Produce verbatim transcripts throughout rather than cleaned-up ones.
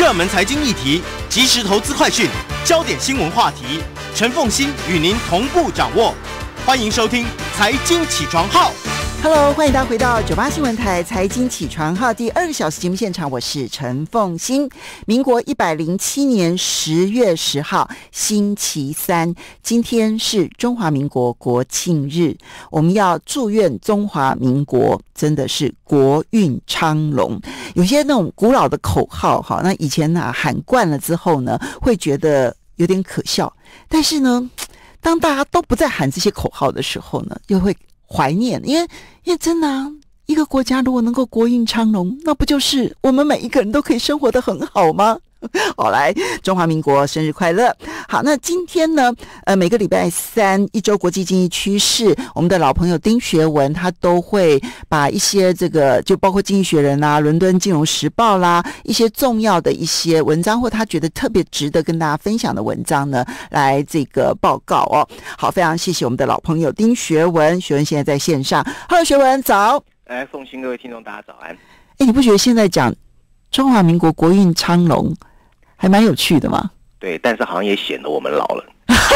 热门财经议题、即时投资快讯、焦点新闻话题，陈凤馨与您同步掌握。欢迎收听《财经起床号》。 Hello， 欢迎大家回到九八新闻台财经起床号第二个小时节目现场，我是陈凤馨。民国一百零七年十月十号，星期三，今天是中华民国国庆日，我们要祝愿中华民国真的是国运昌隆。有些那种古老的口号，哈，那以前啊喊惯了之后呢，会觉得有点可笑，但是呢，当大家都不再喊这些口号的时候呢，又会怀念，因为因为真的啊，一个国家如果能够国运昌隆，那不就是我们每一个人都可以生活得很好吗？好，来，中华民国生日快乐！好，那今天呢，呃，每个礼拜三一周国际经济趋势，我们的老朋友丁学文他都会把一些这个，就包括《经济学人》啦、伦敦金融时报啦，一些重要的一些文章，或他觉得特别值得跟大家分享的文章呢，来这个报告哦。好，非常谢谢我们的老朋友丁学文，学文现在在线上。Hello， 学文早。 来，凤馨各位听众，大家早安。 哎，你不觉得现在讲中华民国国运昌隆还蛮有趣的吗？ 对，但是好像也显得我们老了。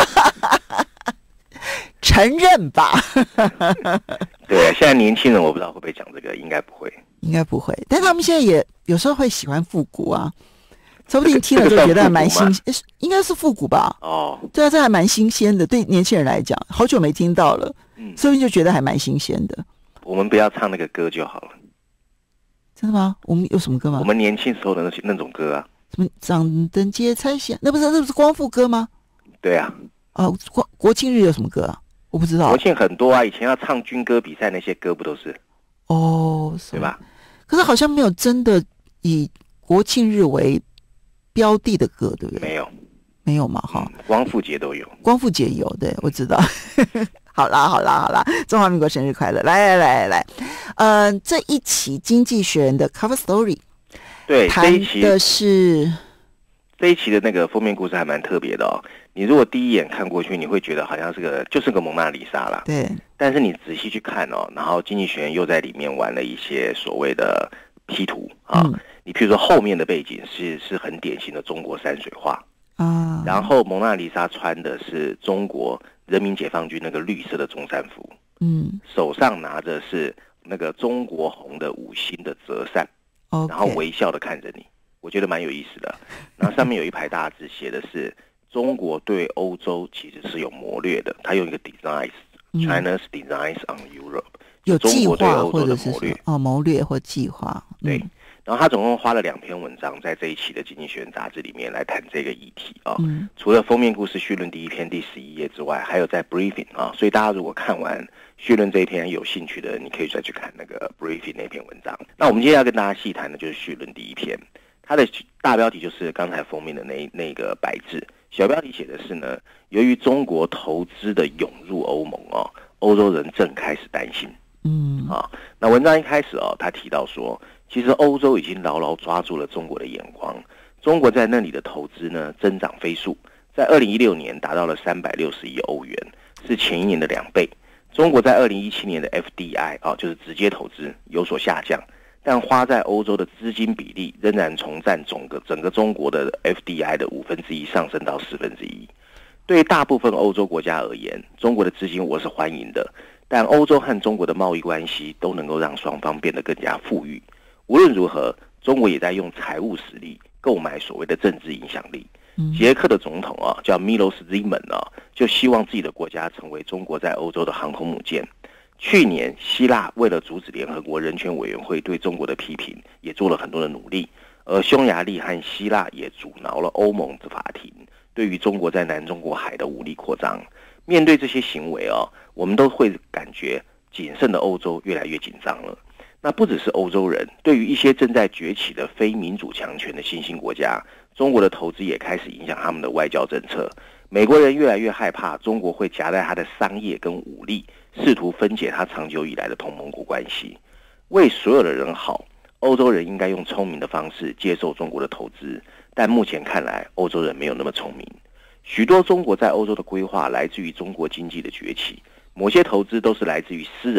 承认吧。 对，现在年轻人我不知道会不会讲这个，应该不会。 应该不会，但他们现在也有时候会喜欢复古啊，说不定听了就觉得还蛮新鲜、這個這個，应该是复古吧？哦，对啊，这还蛮新鲜的，对年轻人来讲，好久没听到了，嗯，说不定就觉得还蛮新鲜的。 我们不要唱那个歌就好了。 真的吗？我们有什么歌吗？ 我们年轻时候的那那种歌啊。 什么张灯结彩霞，那不是那不是光复歌吗？ 对啊。 哦，国国庆日有什么歌啊？我不知道。 国庆很多啊，以前要唱军歌比赛那些歌不都是？ 哦， 对吧？ 可是好像没有真的以国庆日为标的的歌，对不对？ 没有， 没有嘛，哈、 嗯。光复节都有， 光复节有，对，我知道。好啦，好啦，好啦，中华民国生日快乐！来来来来来，呃，这一期《经济学人》的 Cover Story。 对， 谈的是这一期的那个封面故事还蛮特别的哦。你如果第一眼看过去，你会觉得好像是个就是个蒙娜丽莎啦。 对。 但是你仔细去看哦，然后经济学人又在里面玩了一些所谓的 P 图啊。嗯、你譬如说后面的背景是是很典型的中国山水画啊，然后蒙娜丽莎穿的是中国人民解放军那个绿色的中山服，嗯，手上拿着是那个中国红的五星的折扇。 Okay. 然后微笑的看着你，我觉得蛮有意思的。然后上面有一排大字写的是中国对欧洲其实是有谋略的，它用一个 designs、嗯、China's designs on Europe， 有计划或者是谋略哦谋略或计划。 对，嗯、然后他总共花了两篇文章在这一期的《经济学人》杂志里面来谈这个议题啊、哦嗯。除了封面故事序论第一篇第十一页之外，还有在 briefing 啊、哦，所以大家如果看完序论这一篇有兴趣的，你可以再去看那个 briefing 那篇文章。那我们今天要跟大家细谈的就是序论第一篇，它的大标题就是刚才封面的那那个白字，小标题写的是呢，由于中国投资的涌入欧盟哦，欧洲人正开始担心。嗯，啊，那文章一开始哦，他提到说，其实欧洲已经牢牢抓住了中国的眼光，中国在那里的投资呢增长飞速，在二零一六年达到了三百六十亿欧元，是前一年的两倍。中国在二零一七年的 F D I 啊，就是直接投资有所下降，但花在欧洲的资金比例仍然从占整个整个中国的 F D I 的五分之一上升到四分之一。对大部分欧洲国家而言，中国的资金我是欢迎的，但欧洲和中国的贸易关系都能够让双方变得更加富裕。无论如何，中国也在用财务实力购买所谓的政治影响力。捷克的总统啊，叫 Milos Zeman 啊，就希望自己的国家成为中国在欧洲的航空母舰。去年，希腊为了阻止联合国人权委员会对中国的批评，也做了很多的努力。而匈牙利和希腊也阻挠了欧盟的法庭对于中国在南中国海的武力扩张。面对这些行为啊，我们都会感觉谨慎的欧洲越来越紧张了。那不只是欧洲人，对于一些正在崛起的非民主强权的新兴国家，中国的投资也开始影响他们的外交政策。美国人越来越害怕中国会夹带他的商业跟武力，试图分解他长久以来的同盟国关系。为所有的人好，欧洲人应该用聪明的方式接受中国的投资，但目前看来，欧洲人没有那么聪明。许多中国在欧洲的规划来自于中国经济的崛起，某些投资都是来自于私人，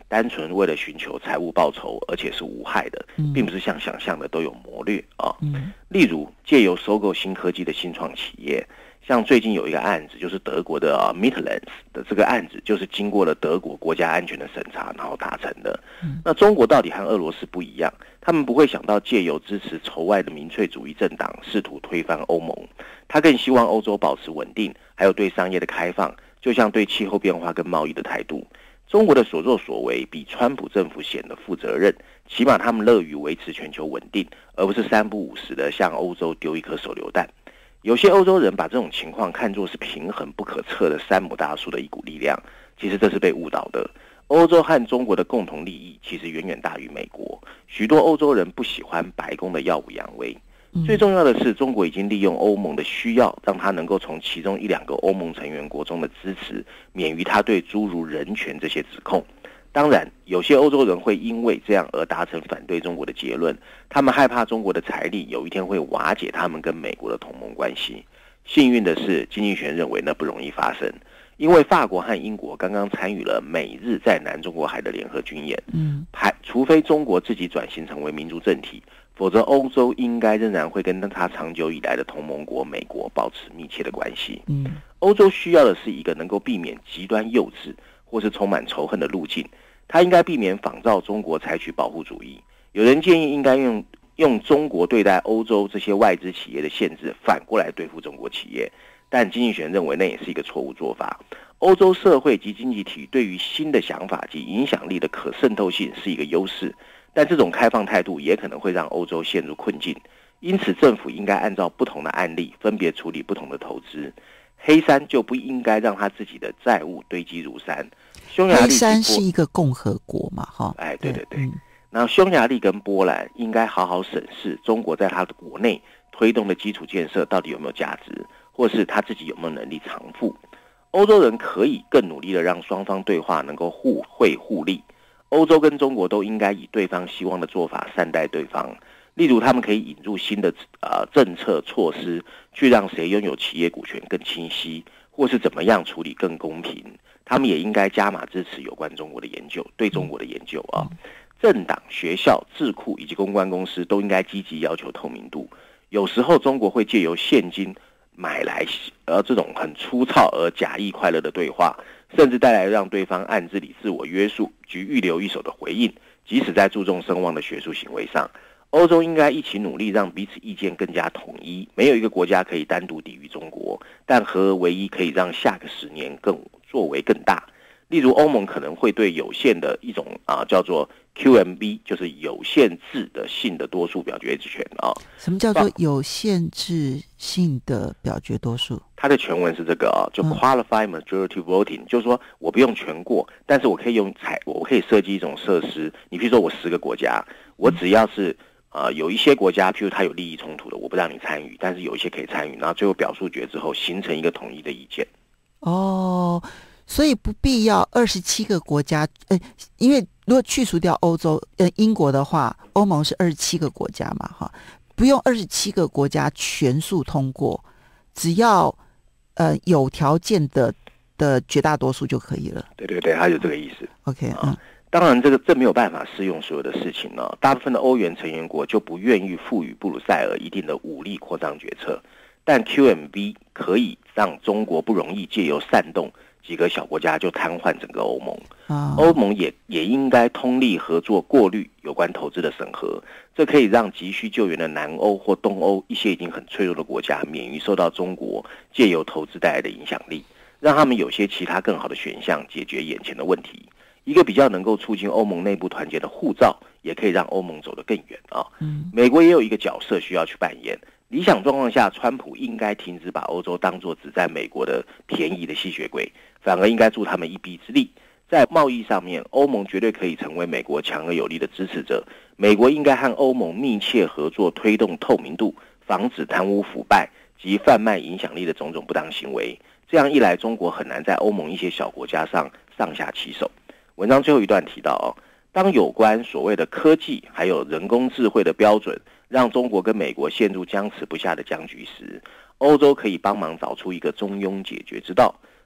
单纯为了寻求财务报酬，而且是无害的，并不是像想象的都有谋略啊。例如，借由收购新科技的新创企业，像最近有一个案子，就是德国的 Mittelland 的这个案子，就是经过了德国国家安全的审查，然后达成的。那中国到底和俄罗斯不一样？他们不会想到借由支持仇外的民粹主义政党，试图推翻欧盟。他更希望欧洲保持稳定，还有对商业的开放，就像对气候变化跟贸易的态度。中国的所作所为比川普政府显得负责任，起码他们乐于维持全球稳定，而不是三不五时的向欧洲丢一颗手榴弹。有些欧洲人把这种情况看作是平衡不可测的山姆大树的一股力量，其实这是被误导的。欧洲和中国的共同利益其实远远大于美国，许多欧洲人不喜欢白宫的耀武扬威。最重要的是，中国已经利用欧盟的需要，让他能够从其中一两个欧盟成员国中的支持，免于他对诸如人权这些指控。当然，有些欧洲人会因为这样而达成反对中国的结论，他们害怕中国的财力有一天会瓦解他们跟美国的同盟关系。幸运的是，经济学认为那不容易发生，因为法国和英国刚刚参与了美日在南中国海的联合军演，嗯，排除非中国自己转型成为民主政体，否则欧洲应该仍然会跟他长久以来的同盟国美国保持密切的关系。嗯，欧洲需要的是一个能够避免极端幼稚或是充满仇恨的路径，他应该避免仿照中国采取保护主义。有人建议应该用用中国对待欧洲这些外资企业的限制反过来对付中国企业，但经济学认为那也是一个错误做法。欧洲社会及经济体对于新的想法及影响力的可渗透性是一个优势，但这种开放态度也可能会让欧洲陷入困境，因此政府应该按照不同的案例分别处理不同的投资。黑山就不应该让他自己的债务堆积如山。匈牙利黑山是一个共和国嘛，哈， 哎，对对对。然后匈牙利跟波兰应该好好审视中国在他的国内推动的基础建设到底有没有价值，或是他自己有没有能力偿付。欧洲人可以更努力的让双方对话能够互惠互利。欧洲跟中国都应该以对方希望的做法善待对方，例如他们可以引入新的呃政策措施，去让谁拥有企业股权更清晰，或是怎么样处理更公平。他们也应该加码支持有关中国的研究，对中国的研究啊。政党、学校、智库以及公关公司都应该积极要求透明度。有时候中国会借由现金买来呃这种很粗糙而假意快乐的对话，甚至带来让对方暗自里自我约束及预留一手的回应，即使在注重声望的学术行为上。欧洲应该一起努力，让彼此意见更加统一。没有一个国家可以单独抵御中国，但合而为一可以让下个十年更作为更大。例如，欧盟可能会对有限的一种啊叫做 Q M B， 就是有限制的性的多数表决权啊。 什么叫做有限制性的表决多数？ 它的全文是这个啊，就 Qualified Majority Voting，、嗯、就是说我不用全过，但是我可以用采，我可以设计一种设施。你比如说我十个国家，我只要是呃有一些国家，譬如它有利益冲突的，我不让你参与，但是有一些可以参与，然后最后表述决之后形成一个统一的意见。 哦。所以不必要二十七个国家，呃，因为如果去除掉欧洲，呃，英国的话，欧盟是二十七个国家嘛，哈，不用二十七个国家全数通过，只要呃有条件的的绝大多数就可以了。 对对对，它有这个意思。 OK， 嗯、啊， 当然这个这没有办法适用所有的事情呢。大部分的欧元成员国就不愿意赋予布鲁塞尔一定的武力扩张决策，但 Q M B 可以让中国不容易借由煽动几个小国家就瘫痪整个欧盟。欧盟也也应该通力合作，过滤有关投资的审核，这可以让急需救援的南欧或东欧一些已经很脆弱的国家免于受到中国借由投资带来的影响力，让他们有些其他更好的选项解决眼前的问题。一个比较能够促进欧盟内部团结的护照，也可以让欧盟走得更远啊。美国也有一个角色需要去扮演。理想状况下，川普应该停止把欧洲当作只在美国的便宜的吸血鬼，反而应该助他们一臂之力。在贸易上面，欧盟绝对可以成为美国强而有力的支持者。美国应该和欧盟密切合作，推动透明度，防止贪污腐败及贩卖影响力的种种不当行为。这样一来，中国很难在欧盟一些小国家上上下其手。文章最后一段提到哦，当有关所谓的科技还有人工智慧的标准让中国跟美国陷入僵持不下的僵局时，欧洲可以帮忙找出一个中庸解决之道。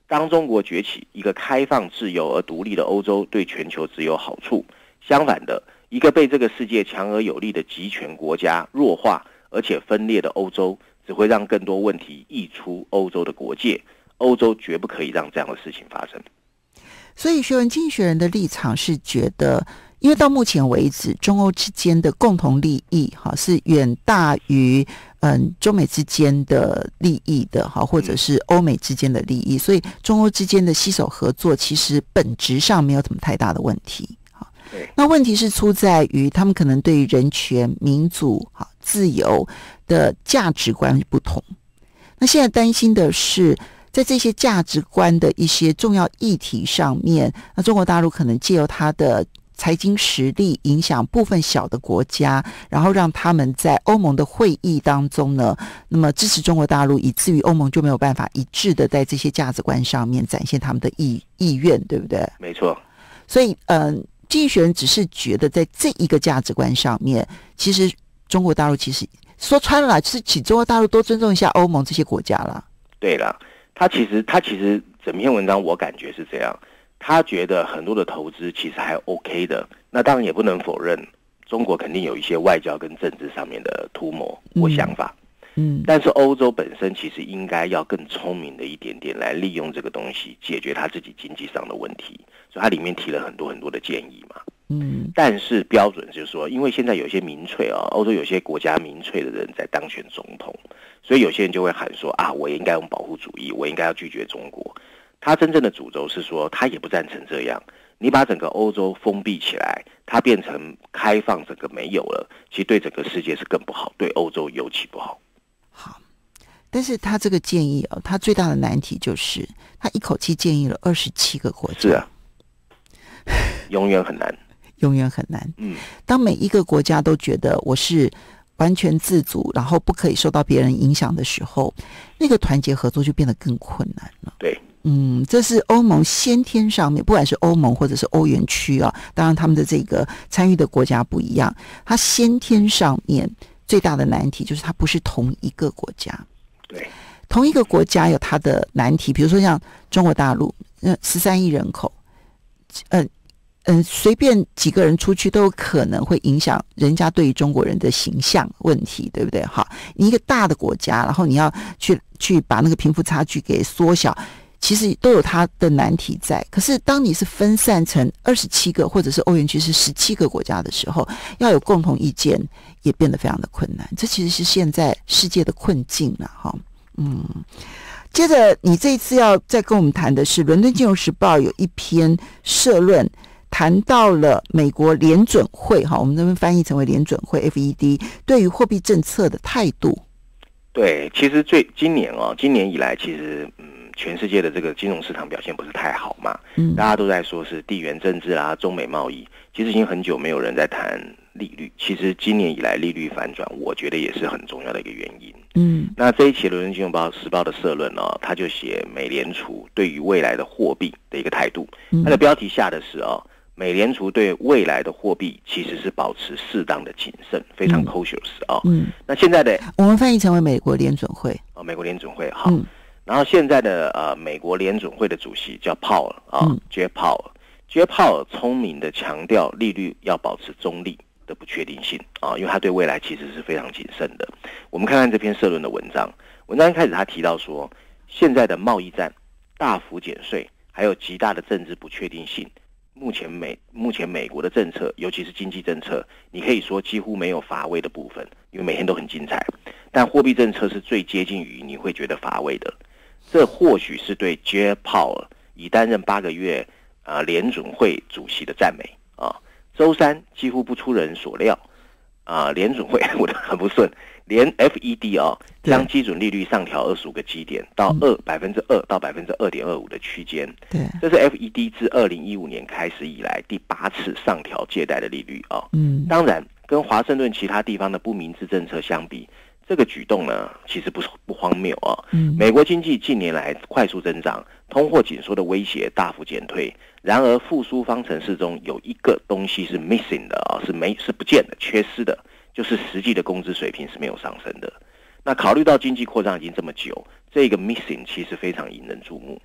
当中国崛起，一个开放、自由而独立的欧洲对全球只有好处。相反的，一个被这个世界强而有力的集权国家弱化而且分裂的欧洲，只会让更多问题溢出欧洲的国界。欧洲绝不可以让这样的事情发生。 所以学人经济学人的立场是觉得，因为到目前为止，中欧之间的共同利益哈是远大于嗯中美之间的利益的哈，或者是欧美之间的利益，所以中欧之间的携手合作，其实本质上没有什么太大的问题。那问题是出在于他们可能对于人权、民主、自由的价值观不同。那现在担心的是，在这些价值观的一些重要议题上面，那中国大陆可能借由它的财经实力影响部分小的国家，然后让他们在欧盟的会议当中呢，那么支持中国大陆，以至于欧盟就没有办法一致的在这些价值观上面展现他们的意意愿，对不对？ 没错。 所以，嗯、呃。经济学人只是觉得在这一个价值观上面，其实中国大陆其实说穿了啦，就是请中国大陆多尊重一下欧盟这些国家啦。 对了，他其实他其实整篇文章我感觉是这样，他觉得很多的投资其实还 OK 的。那当然也不能否认，中国肯定有一些外交跟政治上面的图谋或想法。嗯，但是欧洲本身其实应该要更聪明的一点点来利用这个东西解决他自己经济上的问题，所以他里面提了很多很多的建议嘛。嗯，但是标准就是说，因为现在有些民粹啊，欧洲有些国家民粹的人在当选总统，所以有些人就会喊说啊，我也应该用保护主义，我应该要拒绝中国。他真正的主轴是说，他也不赞成这样。你把整个欧洲封闭起来，它变成开放，整个没有了，其实对整个世界是更不好，对欧洲尤其不好。 好，但是他这个建议哦，他最大的难题就是他一口气建议了二十七个国家。 是啊，永远很难， 永远很难。 嗯， 当每一个国家都觉得我是完全自主，然后不可以受到别人影响的时候，那个团结合作就变得更困难了。 对。 嗯，这是欧盟先天上面，不管是欧盟或者是欧元区啊，当然他们的这个参与的国家不一样，它先天上面最大的难题就是它不是同一个国家。 对， 同一个国家有它的难题，比如说像中国大陆，呃，十三亿人口，嗯、呃、嗯、呃，随便几个人出去都有可能会影响人家对于中国人的形象问题，对不对？好，你一个大的国家，然后你要去去把那个贫富差距给缩小。其实都有它的难题在，可是当你是分散成二十七个，或者是欧元区是十七个国家的时候，要有共同意见也变得非常的困难。这其实是现在世界的困境了哈。嗯，接着你这一次要再跟我们谈的是，伦敦金融时报有一篇社论，谈到了美国联准会哈，我们这边翻译成为联准会 F E D 对于货币政策的态度。 对，其实最今年哦，今年以来其实嗯。全世界的这个金融市场表现不是太好嘛，嗯，大家都在说是地缘政治啦、中美贸易，其实已经很久没有人在谈利率。其实今年以来利率反转，我觉得也是很重要的一个原因。嗯，那这一期《伦敦金融报时报》的社论呢、哦，他就写美联储对于未来的货币的一个态度，它的标题下的是哦，美联储对未来的货币其实是保持适当的谨慎，非常 cautious 哦。嗯，那现在的我们翻译成为美国联准会哦，美国联准会好。嗯，然后现在的呃美国联准会的主席叫鲍尔啊 ，J. Powell，J. Powell 聪明的强调利率要保持中立的不确定性啊，因为他对未来其实是非常谨慎的。我们看看这篇社论的文章，文章一开始他提到说，现在的贸易战、大幅减税，还有极大的政治不确定性，目前美目前美国的政策，尤其是经济政策，你可以说几乎没有乏味的部分，因为每天都很精彩。但货币政策是最接近于你会觉得乏味的。这或许是对 J. Powell 已担任八个月啊、呃、联准会主席的赞美啊。周三几乎不出人所料啊、呃，联准会我的很不顺，连 F E D 啊将基准利率上调二十五个基点到二百分之二到百分之二点二五的区间。 对， 这是 F E D 自二零一五年开始以来第八次上调借贷的利率啊。嗯，当然跟华盛顿其他地方的不明智政策相比。这个举动呢，其实不不荒谬啊。嗯，美国经济近年来快速增长，通货紧缩的威胁大幅减退。然而，复苏方程式中有一个东西是 missing 的啊，是没是不见的、缺失的，就是实际的工资水平是没有上升的。那考虑到经济扩张已经这么久，这个 missing 其实非常引人注目。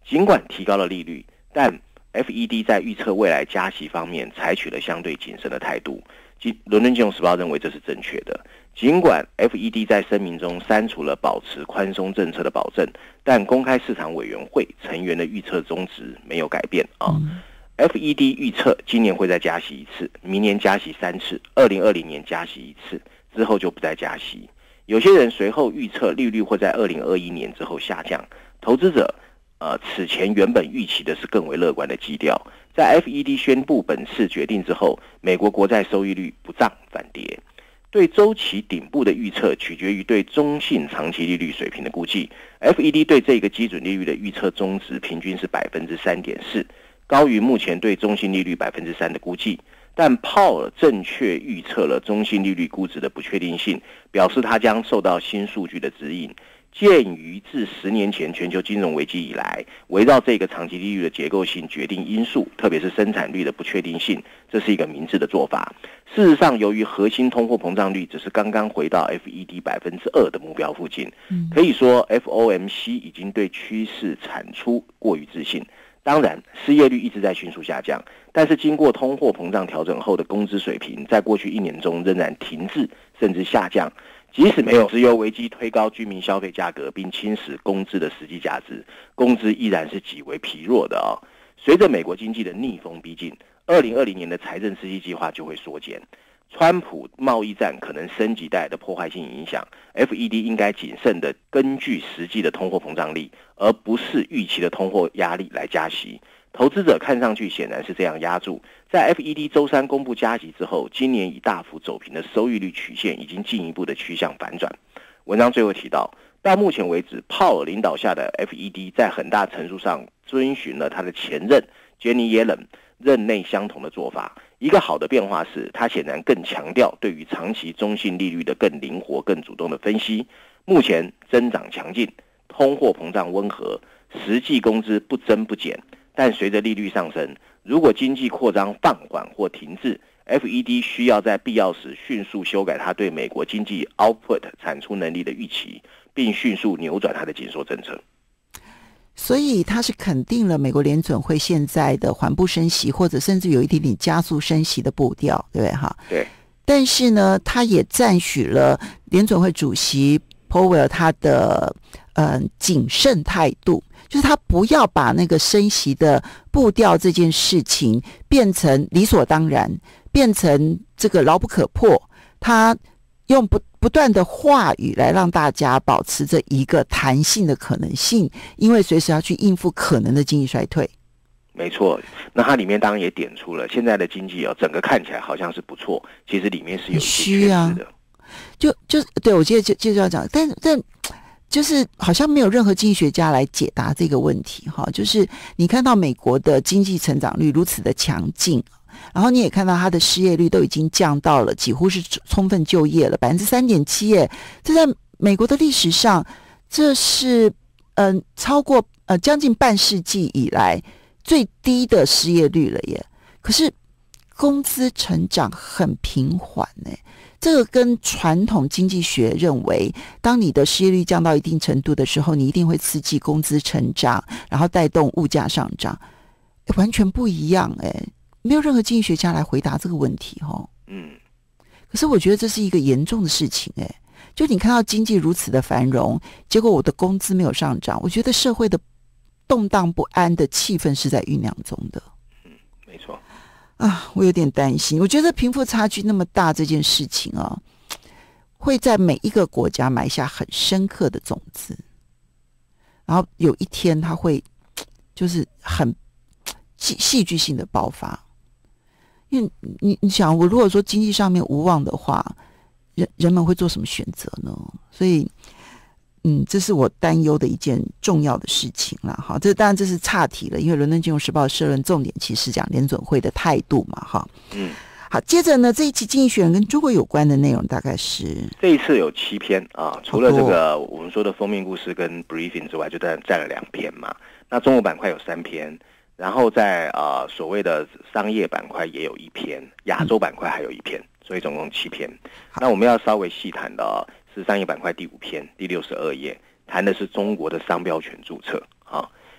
尽管提高了利率，但 F E D 在预测未来加息方面采取了相对谨慎的态度。伦敦金融时报认为这是正确的。尽管 F E D 在声明中删除了保持宽松政策的保证，但公开市场委员会成员的预测中值没有改变啊。嗯、F E D 预测今年会再加息一次，明年加息三次，二零二零年加息一次，之后就不再加息。有些人随后预测利率会在二零二一年之后下降，投资者呃此前原本预期的是更为乐观的基调。在 F E D 宣布本次决定之后，美国国债收益率不涨反跌。对周期顶部的预测取决于对中性长期利率水平的估计。F E D 对这个基准利率的预测中值平均是 百分之三点四， 高于目前对中性利率 百分之三 的估计。但鲍尔正确预测了中性利率估值的不确定性，表示它将受到新数据的指引。鉴于自十年前全球金融危机以来，围绕这个长期利率的结构性决定因素，特别是生产率的不确定性，这是一个明智的做法。事实上，由于核心通货膨胀率只是刚刚回到 F E D 百分之二 的目标附近，可以说 F O M C 已经对趋势产出过于自信。当然，失业率一直在迅速下降，但是经过通货膨胀调整后的工资水平，在过去一年中仍然停滞甚至下降。即使没有石油危机推高居民消费价格并侵蚀工资的实际价值，工资依然是极为疲弱的哦。随着美国经济的逆风逼近，二零二零年的财政刺激计划就会缩减。川普贸易战可能升级带来的破坏性影响 ，F E D 应该谨慎的根据实际的通货膨胀率，而不是预期的通货压力来加息。投资者看上去显然是这样压住。在 F E D 周三公布加息之后，今年已大幅走平的收益率曲线已经进一步的趋向反转。文章最后提到，到目前为止，鲍尔领导下的 F E D 在很大程度上遵循了他的前任 Janet Yellen 任内相同的做法。一个好的变化是，他显然更强调对于长期中性利率的更灵活、更主动的分析。目前增长强劲，通货膨胀温和，实际工资不增不减。但随着利率上升，如果经济扩张放缓或停滞， F E D 需要在必要时迅速修改它对美国经济 output 产出能力的预期，并迅速扭转它的紧缩政策。 所以它是肯定了美国联准会现在的缓步升息，或者甚至有一点点加速升息的步调，对不对哈？ 对。 但是呢，他也赞许了联准会主席 Powell 他的呃谨慎态度。就是他不要把那个升息的步调这件事情变成理所当然，变成这个牢不可破。他用不不断的话语来让大家保持着一个弹性的可能性，因为随时要去应付可能的经济衰退。 没错，那它里面当然也点出了现在的经济哦，整个看起来好像是不错，其实里面是有一些缺失的。 就就对我接着接着要讲，但但。就是好像没有任何经济学家来解答这个问题哈，就是你看到美国的经济成长率如此的强劲，然后你也看到它的失业率都已经降到了几乎是充分就业了 百分之三点七 耶，这在美国的历史上这是嗯、呃、超过呃将近半世纪以来最低的失业率了耶。可是工资成长很平缓耶，这个跟传统经济学认为，当你的失业率降到一定程度的时候，你一定会刺激工资成长，然后带动物价上涨，完全不一样哎，没有任何经济学家来回答这个问题哦。 嗯， 可是我觉得这是一个严重的事情哎，就你看到经济如此的繁荣，结果我的工资没有上涨，我觉得社会的动荡不安的气氛是在酝酿中的。 嗯，没错。 啊，我有点担心。我觉得贫富差距那么大这件事情啊，会在每一个国家埋下很深刻的种子，然后有一天它会就是很戏戏剧性的爆发。因为你你想，我如果说经济上面无望的话，人人们会做什么选择呢？所以。嗯，这是我担忧的一件重要的事情啦。哈，这当然这是岔题了，因为伦敦金融时报社论重点其实讲联准会的态度嘛。哈， 嗯， 好，接着呢，这一期经济学人跟中国有关的内容大概是这一次有七篇啊，除了这个我们说的封面故事跟 briefing 之外，就占占了两篇嘛。那中国板块有三篇，然后在啊、呃、所谓的商业板块也有一篇，亚洲板块还有一篇，嗯、所以总共七篇。那我们要稍微细谈的。是商业板块第五篇第六十二页，谈的是中国的商标权注册啊。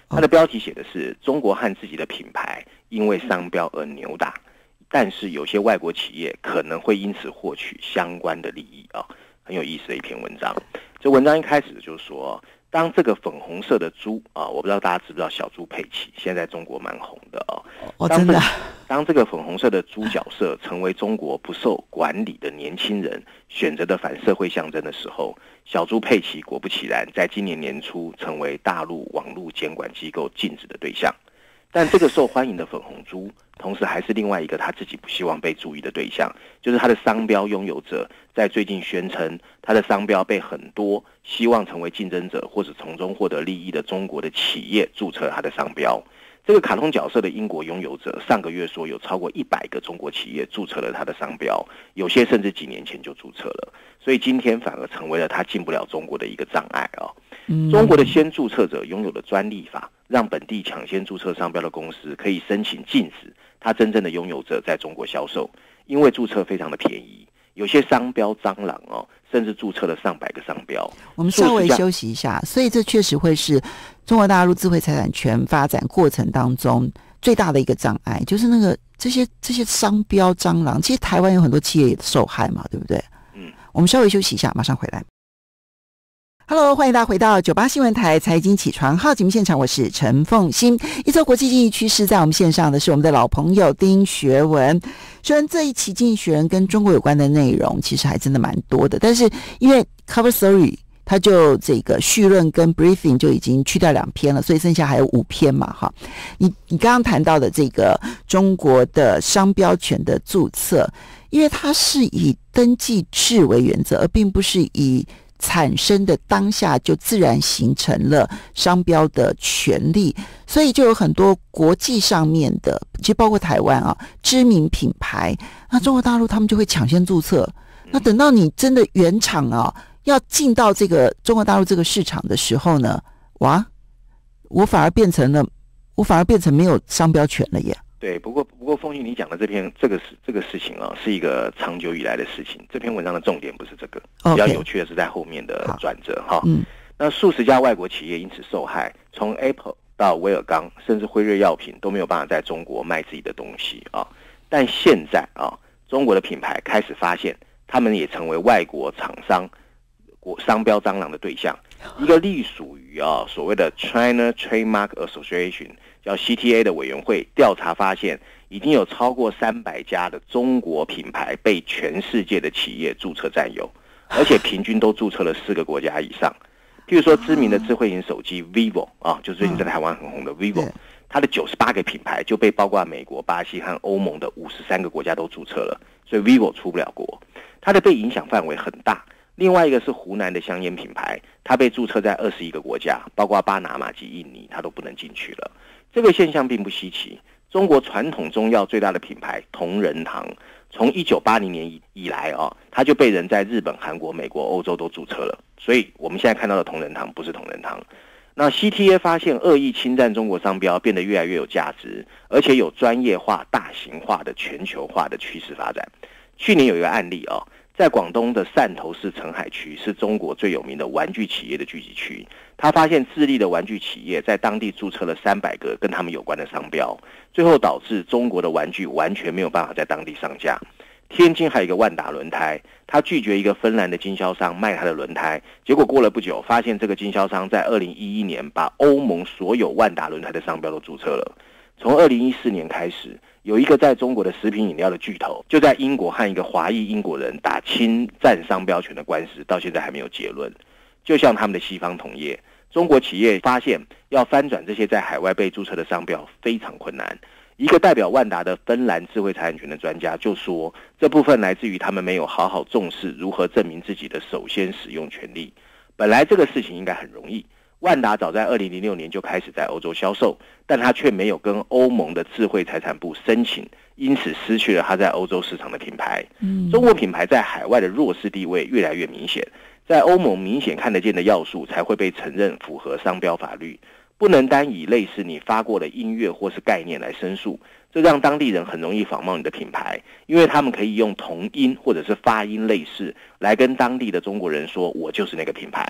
它的标题写的是中国和自己的品牌因为商标而扭打，但是有些外国企业可能会因此获取相关的利益啊，很有意思的一篇文章。这文章一开始就是说，当这个粉红色的猪啊，我不知道大家知不知道小猪佩奇，现在中国蛮红的啊。 哦，真的。 当这个粉红色的猪角色成为中国不受管理的年轻人选择的反社会象征的时候，小猪佩奇果不其然，在今年年初成为大陆网络监管机构禁止的对象。但这个受欢迎的粉红猪，同时还是另外一个他自己不希望被注意的对象，就是他的商标拥有者在最近宣称，他的商标被很多希望成为竞争者或者从中获得利益的中国的企业注册他的商标。这个卡通角色的英国拥有者上个月说，有超过一百个中国企业注册了他的商标，有些甚至几年前就注册了，所以今天反而成为了他进不了中国的一个障碍啊。中国的先注册者拥有了专利法，让本地抢先注册商标的公司可以申请禁止他真正的拥有者在中国销售，因为注册非常的便宜，有些商标蟑螂哦，甚至注册了上百个商标。 我们稍微休息一下，所以这确实会是中国大陆智慧财产权发展过程当中最大的一个障碍，就是那个这些这些商标蟑螂。其实台湾有很多企业也受害嘛，对不对？嗯，我们稍微休息一下，马上回来。Hello， 欢迎大家回到九八新闻台财经起床号节目现场，我是陈凤馨。一周国际经济趋势，在我们线上的是我们的老朋友丁学文。虽然这一期经济学人跟中国有关的内容其实还真的蛮多的，但是因为 cover story 它就这个序论跟 briefing 就已经去掉两篇了，所以剩下还有五篇嘛，哈。你你刚刚谈到的这个中国的商标权的注册，因为它是以登记制为原则，而并不是以产生的当下就自然形成了商标的权利，所以就有很多国际上面的，其实包括台湾啊知名品牌，那中国大陆他们就会抢先注册，那等到你真的原厂啊要进到这个中国大陆这个市场的时候呢，哇，我反而变成了我反而变成没有商标权了耶。 对，不过不过凤馨你讲的这篇这个事这个事情啊，是一个长久以来的事情。这篇文章的重点不是这个， okay. 比较有趣的是在后面的转折哈。嗯，那数十家外国企业因此受害，从 Apple 到威尔刚，甚至辉瑞药品都没有办法在中国卖自己的东西啊。但现在啊，中国的品牌开始发现，他们也成为外国厂商国商标蟑螂的对象。一个隶属于啊所谓的 China Trademark Association。叫 C T A 的委员会调查发现，已经有超过三百家的中国品牌被全世界的企业注册占有，而且平均都注册了四个国家以上。譬如说，知名的智慧型手机 Vivo 啊，就最近在台湾很红的 Vivo， 它的九十八个品牌就被包括美国、巴西和欧盟的五十三个国家都注册了，所以 Vivo 出不了国，它的被影响范围很大。另外一个是湖南的香烟品牌，它被注册在二十一个国家，包括巴拿马及印尼，它都不能进去了。这个现象并不稀奇，中国传统中药最大的品牌同仁堂，从一九八零年以来啊，它就被人在日本、韩国、美国、欧洲都注册了。所以我们现在看到的同仁堂不是同仁堂。那 C T A 发现恶意侵占中国商标变得越来越有价值，而且有专业化、大型化的全球化的趋势发展。去年有一个案例啊，在广东的汕头市澄海区是中国最有名的玩具企业的聚集区。他发现智利的玩具企业在当地注册了三百个跟他们有关的商标，最后导致中国的玩具完全没有办法在当地上架。天津还有一个万达轮胎，他拒绝一个芬兰的经销商卖他的轮胎，结果过了不久，发现这个经销商在二零一一年把欧盟所有万达轮胎的商标都注册了。从二零一四年开始，有一个在中国的食品饮料的巨头，就在英国和一个华裔英国人打侵占商标权的官司，到现在还没有结论。就像他们的西方同业，中国企业发现要翻转这些在海外被注册的商标非常困难。一个代表万达的芬兰智慧财产权的专家就说，这部分来自于他们没有好好重视如何证明自己的首先使用权利。本来这个事情应该很容易，万达早在二零零六年就开始在欧洲销售，但他却没有跟欧盟的智慧财产部申请，因此失去了他在欧洲市场的品牌。嗯，中国品牌在海外的弱势地位越来越明显，在欧盟明显看得见的要素才会被承认符合商标法律，不能单以类似你发过的音乐或是概念来申诉，这让当地人很容易仿冒你的品牌，因为他们可以用同音或者是发音类似来跟当地的中国人说我就是那个品牌。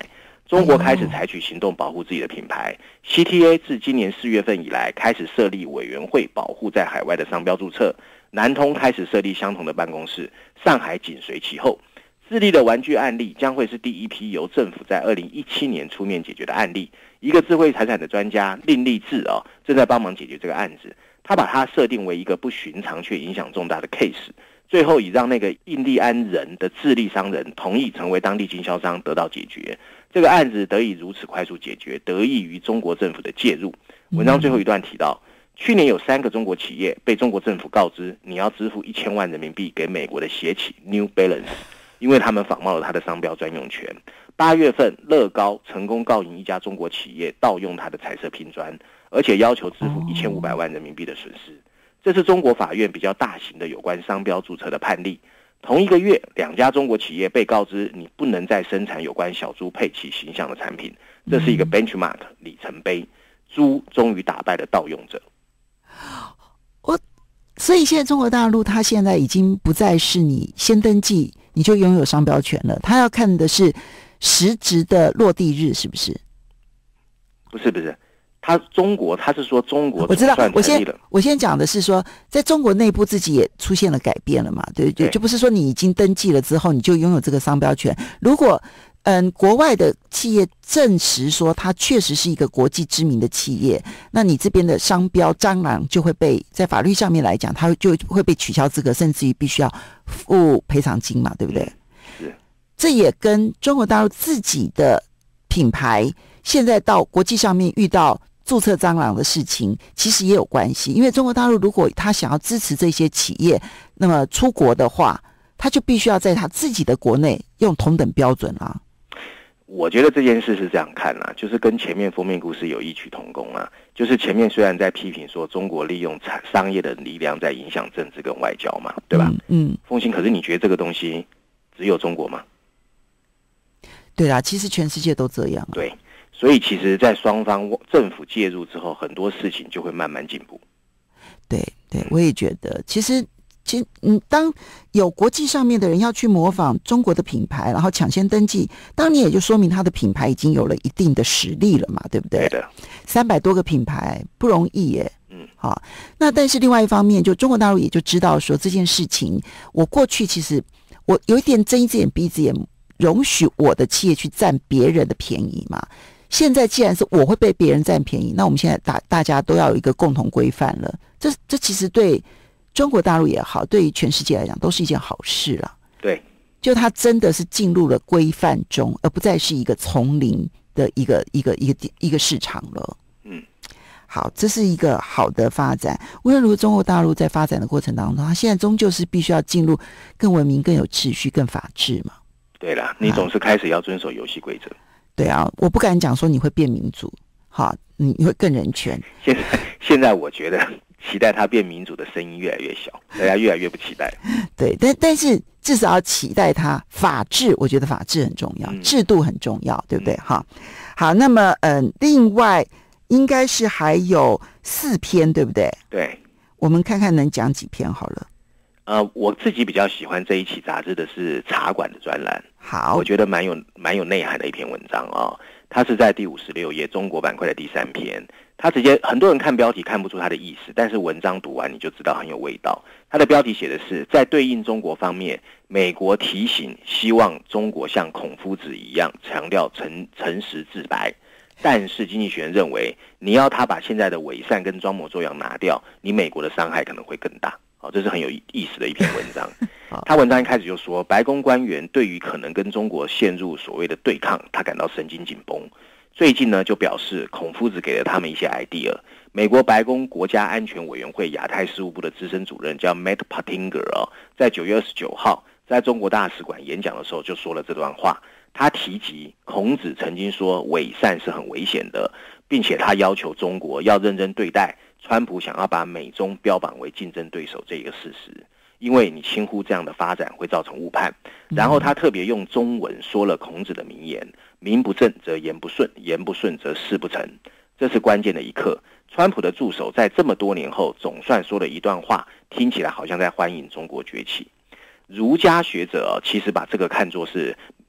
中国开始采取行动保护自己的品牌。C T A 自今年四月份以来开始设立委员会保护在海外的商标注册，南通开始设立相同的办公室，上海紧随其后。智利的玩具案例将会是第一批由政府在二零一七年出面解决的案例。一个智慧财产的专家令立志啊，正在帮忙解决这个案子。他把它设定为一个不寻常却影响重大的 case， 最后以让那个印第安人的智利商人同意成为当地经销商得到解决。这个案子得以如此快速解决，得益于中国政府的介入。文章最后一段提到，去年有三个中国企业被中国政府告知，你要支付一千万人民币给美国的鞋企 New Balance， 因为他们仿冒了他的商标专用权。八月份，乐高成功告赢一家中国企业盗用他的彩色拼砖，而且要求支付一千五百万人民币的损失。这是中国法院比较大型的有关商标注册的判例。同一个月，两家中国企业被告知你不能再生产有关小猪佩奇形象的产品，这是一个 benchmark 里程碑。猪终于打败了盗用者。 我所以现在中国大陆它现在已经不再是你先登记你就拥有商标权了，它要看的是实质的落地日，是不是？ 不是不是，他中国他是说中国我知道，我先先我先讲的是说，在中国内部自己也出现了改变了嘛，对对，就不是说你已经登记了之后你就拥有这个商标权。如果嗯国外的企业证实说它确实是一个国际知名的企业，那你这边的商标蟑螂就会被在法律上面来讲，它就会被取消资格，甚至于必须要付赔偿金嘛，对不对？ 是。这也跟中国大陆自己的品牌现在到国际上面遇到注册蟑螂的事情其实也有关系。因为中国大陆如果他想要支持这些企业那么出国的话，他就必须要在他自己的国内用同等标准啊。 我觉得这件事是这样看啦，就是跟前面封面故事有异曲同工啊。就是前面虽然在批评说中国利用商业的力量在影响政治跟外交嘛，对吧？嗯，凤馨，可是你觉得这个东西只有中国吗？ 对啦，其实全世界都这样、啊。 对，所以其实在双方政府介入之后，很多事情就会慢慢进步。 对对，我也觉得其实其实嗯，当有国际上面的人要去模仿中国的品牌，然后抢先登记，当然也就说明他的品牌已经有了一定的实力了嘛，对不对？ 对的， 三百多个品牌不容易耶。嗯，好，那但是另外一方面，就中国大陆也就知道说这件事情，我过去其实我有一点睁一只眼闭一只眼，容许我的企业去占别人的便宜嘛。现在既然是我会被别人占便宜，那我们现在大大家都要有一个共同规范了。这这其实对中国大陆也好，对于全世界来讲都是一件好事了。 对， 就它真的是进入了规范中，而不再是一个丛林的一个一个一个一个市场了。嗯，好，这是一个好的发展。无论如何，中国大陆在发展的过程当中，它现在终究是必须要进入更文明、更有秩序、更法治嘛。 对啦，你总是开始要遵守游戏规则。 对啊，我不敢讲说你会变民主，好，你会更人权。 现在现在我觉得期待它变民主的声音越来越小，大家越来越不期待。 对，但但是至少要期待它法治，我觉得法治很重要，嗯、制度很重要，对不对？哈、嗯，好，那么嗯、呃，另外应该是还有四篇，对不对？ 对， 我们看看能讲几篇好了。 呃，我自己比较喜欢这一期杂志的是茶馆的专栏， 好， 我觉得蛮有蛮有内涵的一篇文章哦。它是在第五十六页中国板块的第三篇，它直接很多人看标题看不出它的意思，但是文章读完你就知道很有味道。它的标题写的是在对应中国方面，美国提醒希望中国像孔夫子一样强调诚诚实自白，但是经济学人认为你要他把现在的伪善跟装模作样拿掉，你美国的伤害可能会更大。好，这是很有意思的一篇文章。他文章一开始就说，白宫官员对于可能跟中国陷入所谓的对抗，他感到神经紧绷。最近呢，就表示孔夫子给了他们一些 idea。美国白宫国家安全委员会亚太事务部的资深主任叫 Matt Pottinger 哦，在九月二十九号在中国大使馆演讲的时候就说了这段话。他提及孔子曾经说伪善是很危险的，并且他要求中国要认真对待川普想要把美中标榜为竞争对手这个事实，因为你轻忽这样的发展会造成误判。然后他特别用中文说了孔子的名言，名不正则言不顺，言不顺则事不成。这是关键的一刻。川普的助手在这么多年后总算说了一段话，听起来好像在欢迎中国崛起。儒家学者、哦、其实把这个看作是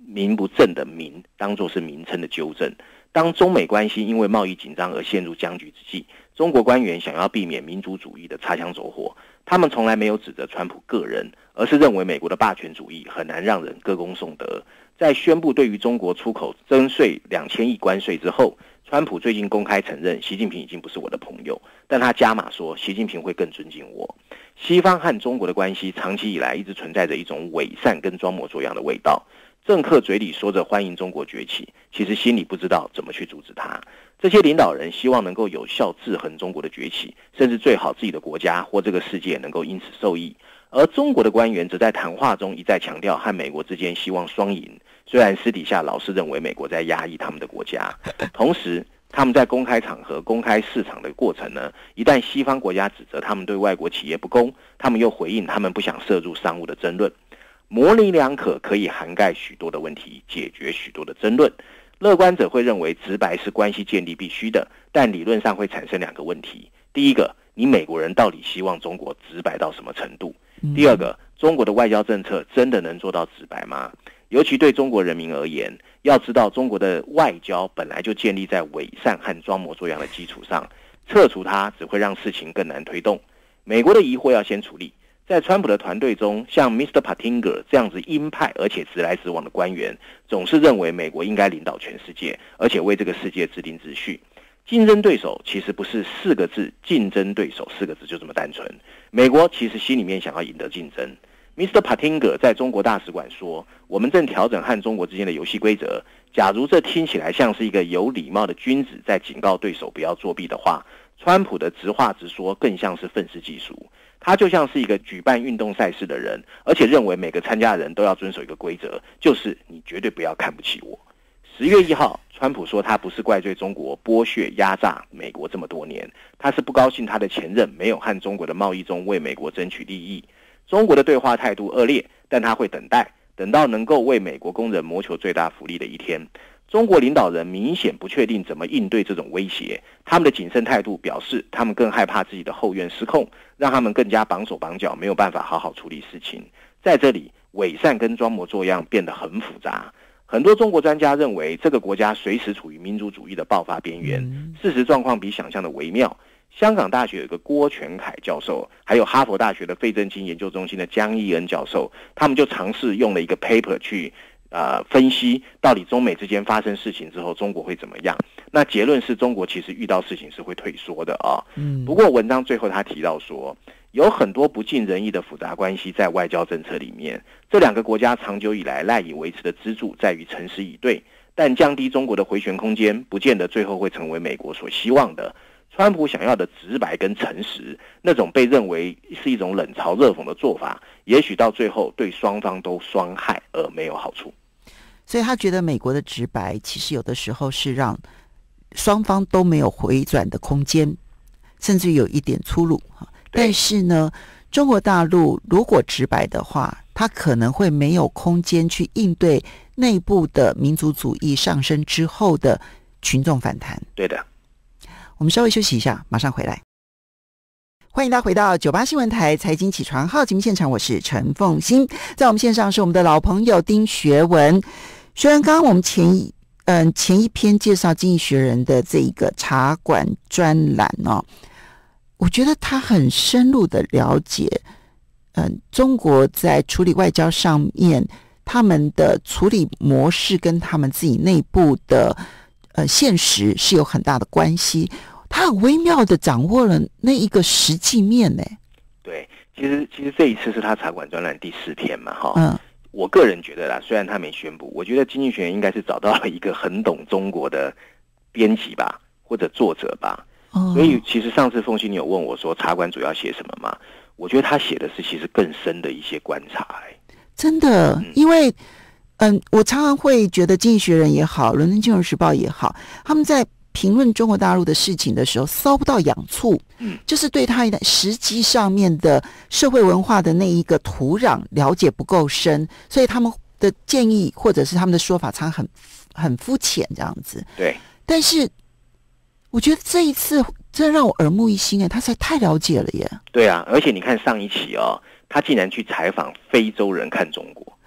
名不正的名当作是名称的纠正。当中美关系因为贸易紧张而陷入僵局之际，中国官员想要避免民族主义的擦枪走火，他们从来没有指责川普个人，而是认为美国的霸权主义很难让人歌功颂德。在宣布对于中国出口征税两千亿关税之后，川普最近公开承认习近平已经不是我的朋友，但他加码说习近平会更尊敬我。西方和中国的关系长期以来一直存在着一种伪善跟装模作样的味道，政客嘴里说着欢迎中国崛起，其实心里不知道怎么去阻止它。这些领导人希望能够有效制衡中国的崛起，甚至最好自己的国家或这个世界能够因此受益。而中国的官员则在谈话中一再强调和美国之间希望双赢，虽然私底下老是认为美国在压抑他们的国家。同时他们在公开场合公开市场的过程呢，一旦西方国家指责他们对外国企业不公，他们又回应他们不想涉入商务的争论。模棱两可可以涵盖许多的问题，解决许多的争论。乐观者会认为直白是关系建立必须的，但理论上会产生两个问题。第一个，你美国人到底希望中国直白到什么程度？第二个，中国的外交政策真的能做到直白吗？尤其对中国人民而言，要知道中国的外交本来就建立在伪善和装模作样的基础上，撤除它只会让事情更难推动。美国的疑惑要先处理。在川普的团队中，像 Mister Pottinger 这样子鹰派而且直来直往的官员，总是认为美国应该领导全世界，而且为这个世界制定秩序。竞争对手其实不是四个字，竞争对手四个字就这么单纯。美国其实心里面想要赢得竞争。Mister Pottinger 在中国大使馆说，我们正调整和中国之间的游戏规则。假如这听起来像是一个有礼貌的君子在警告对手不要作弊的话，川普的直话直说更像是愤世嫉俗。他就像是一个举办运动赛事的人，而且认为每个参加人都要遵守一个规则，就是你绝对不要看不起我。十月一号，川普说他不是怪罪中国剥削压榨美国这么多年，他是不高兴他的前任没有和中国的贸易中为美国争取利益。中国的对话态度恶劣，但他会等待，等到能够为美国工人谋求最大福利的一天。中国领导人明显不确定怎么应对这种威胁，他们的谨慎态度表示他们更害怕自己的后院失控，让他们更加绑手绑脚，没有办法好好处理事情。在这里，伪善跟装模作样变得很复杂。很多中国专家认为这个国家随时处于民族主义的爆发边缘，事实状况比想象的微妙。香港大学有一个郭全凯教授，还有哈佛大学的费正清研究中心的江义恩教授，他们就尝试用了一个 paper 去呃，分析到底中美之间发生事情之后，中国会怎么样？那结论是中国其实遇到事情是会退缩的啊。嗯。不过文章最后他提到说，有很多不尽人意的复杂关系在外交政策里面。这两个国家长久以来赖以维持的支柱在于诚实以对，但降低中国的回旋空间，不见得最后会成为美国所希望的。川普想要的直白跟诚实，那种被认为是一种冷嘲热讽的做法，也许到最后对双方都双害而没有好处。 所以他觉得美国的直白其实有的时候是让双方都没有回转的空间，甚至有一点粗鲁。但是呢，中国大陆如果直白的话，他可能会没有空间去应对内部的民族主义上升之后的群众反弹。 对的。 我们稍微休息一下，马上回来。欢迎大家回到九八新闻台财经起床号节目现场，我是陈凤馨，在我们线上是我们的老朋友丁学文。学文，刚刚我们前一嗯前一篇介绍《经济学人》的这一个茶馆专栏哦，我觉得他很深入的了解，嗯，中国在处理外交上面他们的处理模式跟他们自己内部的呃现实是有很大的关系。他很微妙的掌握了那一个实际面呢。 对，其实其实这一次是他茶馆专栏第四篇嘛，哈。 嗯。 我个人觉得啦，虽然他没宣布，我觉得经济学人应该是找到了一个很懂中国的编辑吧，或者作者吧。哦。所以其实上次凤馨你有问我说茶馆主要写什么嘛？我觉得他写的是其实更深的一些观察、欸。 真的，嗯、因为嗯，我常常会觉得《经济学人》也好，《伦敦金融时报》也好，他们在评论中国大陆的事情的时候，搔不到痒处，嗯，就是对他实际上面的社会文化的那一个土壤了解不够深，所以他们的建议或者是他们的说法常很很肤浅这样子。 对， 但是我觉得这一次真的让我耳目一新哎，他实在太了解了耶。 对啊，而且你看上一期哦，他竟然去采访非洲人看中国。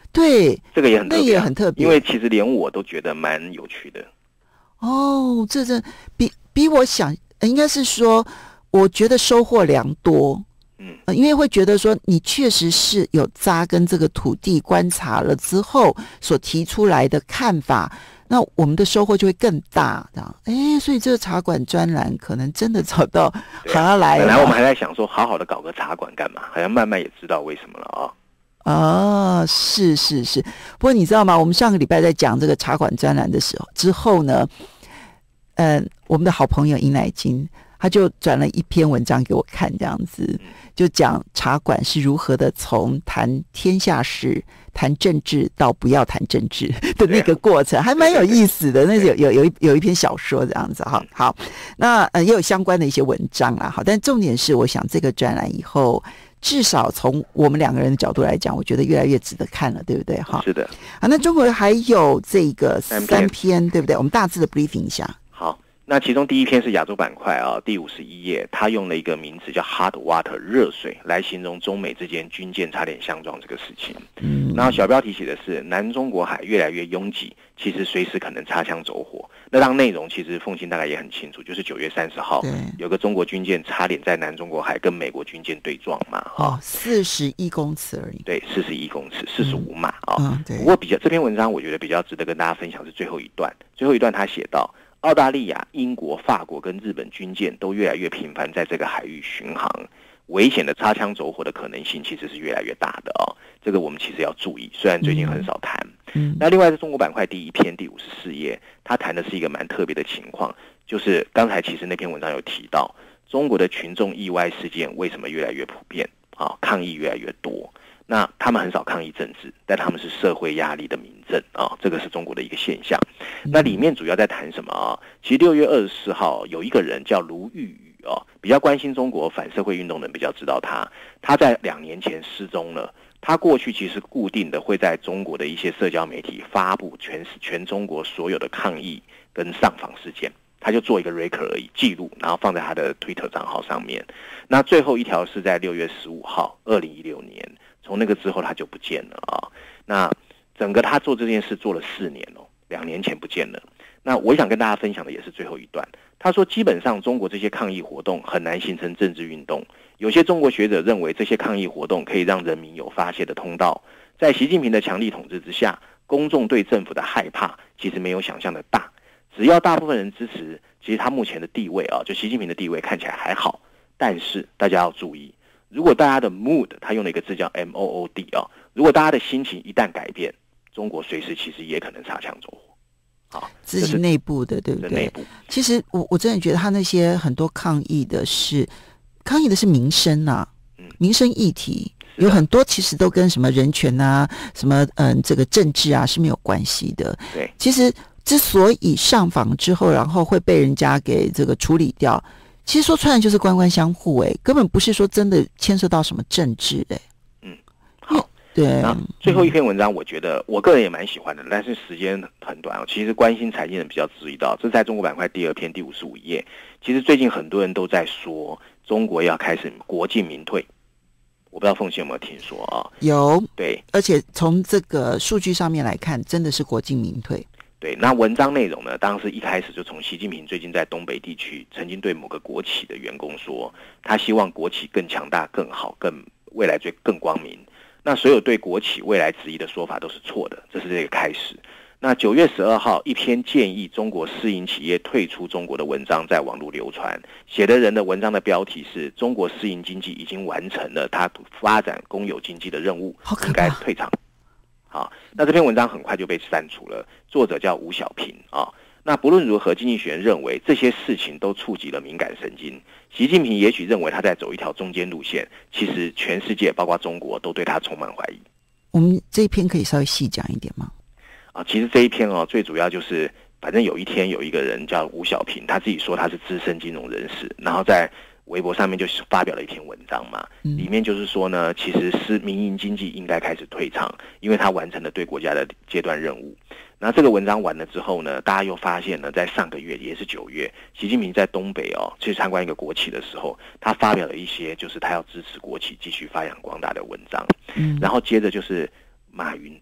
对， 这个也很特别、啊， 那也很特别， 因为其实连我都觉得蛮有趣的。 哦，这这比比我想，应该是说，我觉得收获良多。 嗯、 呃，因为会觉得说你确实是有扎根这个土地观察了之后所提出来的看法，那我们的收获就会更大的。哎，所以这个茶馆专栏可能真的找到好要来了。 本来我们还在想说，好好的搞个茶馆干嘛？好像慢慢也知道为什么了啊、哦。 哦，是是是。不过你知道吗？我们上个礼拜在讲这个茶馆专栏的时候之后呢，嗯、呃，我们的好朋友尹乃金他就转了一篇文章给我看，这样子就讲茶馆是如何的从谈天下事、谈政治到不要谈政治的那个过程，还蛮有意思的。那有有有一有一篇小说这样子哈。好，那呃也有相关的一些文章啦。好，但重点是，我想这个专栏以后，至少从我们两个人的角度来讲，我觉得越来越值得看了，对不对？哈， 是的。 啊，那中国还有这个三篇，三篇对不对？我们大致的 briefing 一下。 好。那其中第一篇是亚洲板块啊，第五十一页，他用了一个名词叫 hot water 热水来形容中美之间军舰差点相撞这个事情。嗯，然后小标题写的是南中国海越来越拥挤，其实随时可能擦枪走火。那当内容其实凤馨大概也很清楚，就是九月三十号有个中国军舰差点在南中国海跟美国军舰对撞嘛。 哦，四十一公尺而已。 对，四十一公尺，四十五码啊。 嗯，对。 不过比较这篇文章，我觉得比较值得跟大家分享是最后一段。最后一段他写到，澳大利亚、英国、法国跟日本军舰都越来越频繁在这个海域巡航，危险的擦枪走火的可能性其实是越来越大的哦。这个我们其实要注意，虽然最近很少谈。嗯，那另外在中国板块第一篇第五十四页，他谈的是一个蛮特别的情况，就是刚才其实那篇文章有提到，中国的群众意外事件为什么越来越普遍啊？抗议越来越多。那他们很少抗议政治，但他们是社会压力的民政啊，这个是中国的一个现象。那里面主要在谈什么啊？其实六月二十四号有一个人叫卢玉宇啊，比较关心中国反社会运动的人比较知道他。他在两年前失踪了。他过去其实固定的会在中国的一些社交媒体发布全全中国所有的抗议跟上访事件。他就做一个 record 而已，记录，然后放在他的 Twitter 账号上面。那最后一条是在六月十五号，二零一六年，从那个之后他就不见了啊。那整个他做这件事做了四年哦，两年前不见了。那我想跟大家分享的也是最后一段。他说，基本上中国这些抗议活动很难形成政治运动。有些中国学者认为，这些抗议活动可以让人民有发泄的通道。在习近平的强力统治之下，公众对政府的害怕其实没有想象的大。只要大部分人支持，其实他目前的地位啊，就习近平的地位看起来还好。但是大家要注意，如果大家的 mood， 他用了一个字叫 M O O D 啊，如果大家的心情一旦改变，中国随时其实也可能擦枪走火。好， 自己内部的，对不对？ 内部。 其实我我真的觉得他那些很多抗议的是抗议的是民生啊，嗯，民生议题。有很多其实都跟什么人权啊、什么嗯这个政治啊是没有关系的。 对， 其实之所以上访之后，然后会被人家给这个处理掉，其实说穿了就是官官相护，哎，根本不是说真的牵涉到什么政治，哎。 嗯，好， 对。 那最后一篇文章，我觉得我个人也蛮喜欢的，但是时间很短哦。其实关心财经的比较注意到，这是在中国板块第二篇第五十五页。其实最近很多人都在说，中国要开始国进民退。我不知道凤馨有没有听说啊？ 有， 对， 而且从这个数据上面来看，真的是国进民退。 对，那文章内容呢，当时一开始就从习近平最近在东北地区曾经对某个国企的员工说，他希望国企更强大、更好、更未来最更光明。那所有对国企未来质疑的说法都是错的，这是这个开始。那九月十二号，一篇建议中国私营企业退出中国的文章在网络流传，写的人的文章的标题是中国私营经济已经完成了它发展公有经济的任务，应该退场。好，那这篇文章很快就被删除了，作者叫吴小平啊。那不论如何，经济学人认为这些事情都触及了敏感神经。习近平也许认为他在走一条中间路线，其实全世界包括中国都对他充满怀疑。 我们这一篇可以稍微细讲一点吗？ 啊，其实这一篇哦，最主要就是，反正有一天有一个人叫吴小平，他自己说他是资深金融人士，然后在微博上面就是发表了一篇文章嘛，嗯、里面就是说呢，其实是民营经济应该开始退场，因为他完成了对国家的阶段任务。那这个文章完了之后呢，大家又发现呢，在上个月也是九月，习近平在东北哦去参观一个国企的时候，他发表了一些就是他要支持国企继续发扬光大的文章，嗯，然后接着就是马云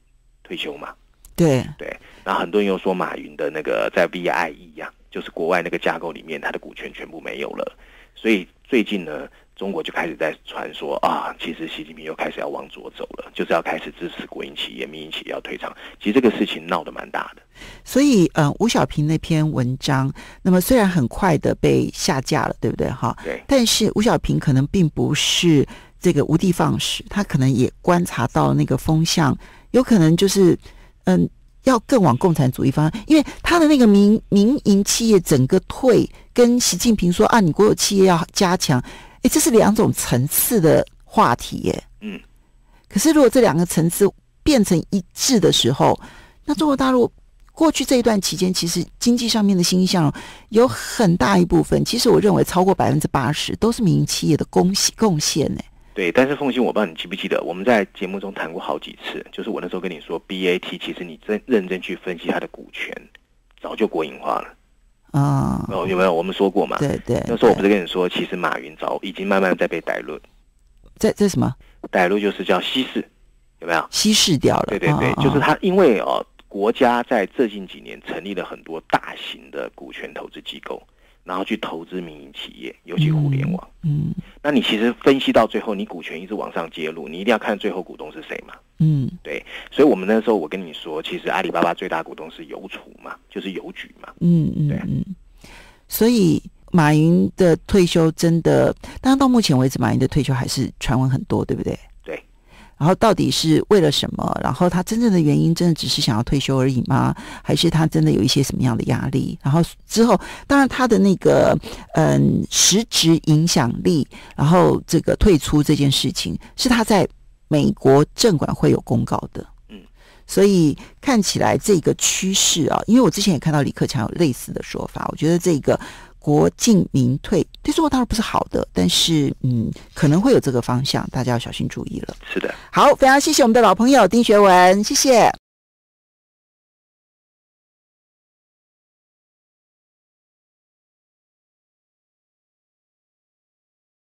退休嘛。 对对，然后很多人又说马云的那个在 V I E 呀、啊，就是国外那个架构里面，他的股权全部没有了。所以最近呢，中国就开始在传说啊，其实习近平又开始要往左走了，就是要开始支持国营企业、民营企业要退场。其实这个事情闹得蛮大的。 所以，呃，吴小平那篇文章，那么虽然很快的被下架了，对不对？哈， 对。 但是吴小平可能并不是这个无的放矢，他可能也观察到那个风向，有可能就是。嗯，要更往共产主义方向，因为他的那个民民营企业整个退，跟习近平说啊，你国有企业要加强，哎，这是两种层次的话题耶。 嗯， 可是如果这两个层次变成一致的时候，那中国大陆过去这一段期间，其实经济上面的欣欣向荣有很大一部分，其实我认为超过百分之八十都是民营企业的贡献贡献呢。 对，但是凤馨，我不知道你记不记得，我们在节目中谈过好几次，就是我那时候跟你说 B A T， 其实你真认真去分析它的股权，早就国营化了。 啊、 哦，有没有？我们说过嘛？ 对对。 那时候我不是跟你说，其实马云早已经慢慢在被逮论。 在这什么？ 逮论就是叫稀释，有没有？ 稀释掉了。 对对对，哦、就是他因为哦，国家在这近几年成立了很多大型的股权投资机构。然后去投资民营企业，尤其互联网。 嗯， 那你其实分析到最后，你股权一直往上揭露，你一定要看最后股东是谁嘛。 嗯， 对。所以我们那时候我跟你说，其实阿里巴巴最大股东是邮储嘛，就是邮局嘛。 嗯嗯， 对。 嗯，所以马云的退休真的，当然到目前为止，马云的退休还是传闻很多，对不对？ 对。 然后到底是为了什么？然后他真正的原因真的只是想要退休而已吗？还是他真的有一些什么样的压力？然后之后，当然他的那个嗯实质影响力，然后这个退出这件事情，是他在美国证管会有公告的。 嗯， 所以看起来这个趋势啊，因为我之前也看到李克强有类似的说法，我觉得这个。国进民退对中国大陆不是好的，但是嗯，可能会有这个方向，大家要小心注意了。 是的， 好，非常谢谢我们的老朋友丁学文，谢谢。